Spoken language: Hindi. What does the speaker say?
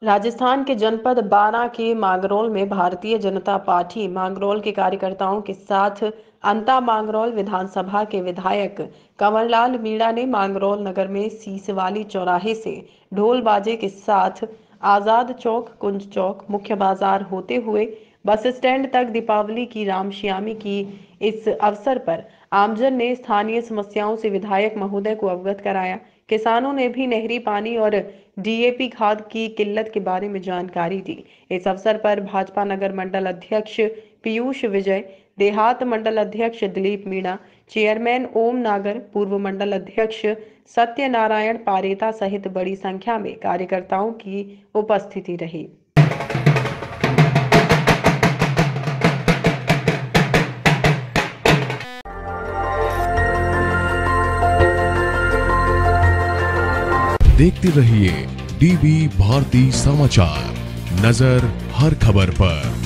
राजस्थान के जनपद बारां के मांगरोल में भारतीय जनता पार्टी मांगरोल के कार्यकर्ताओं के साथ अंता मांगरोल विधानसभा के विधायक कंवरलाल मीणा ने मांगरोल नगर में सीसवाली चौराहे से ढोल बाजे के साथ आजाद चौक, कुंज चौक, मुख्य बाजार होते हुए बस स्टैंड तक दीपावली की रामश्यामी की इस अवसर पर आमजन ने स्थानीय समस्याओं से विधायक महोदय को अवगत कराया। किसानों ने भी नहरी पानी और डीएपी खाद की किल्लत के बारे में जानकारी दी। इस अवसर पर भाजपा नगर मंडल अध्यक्ष पीयूष विजय, देहात मंडल अध्यक्ष दिलीप मीणा, चेयरमैन ओम नागर, पूर्व मंडल अध्यक्ष सत्यनारायण पारेता सहित बड़ी संख्या में कार्यकर्ताओं की उपस्थिति रही। देखते रहिए डीबी भारती समाचार, नजर हर खबर पर।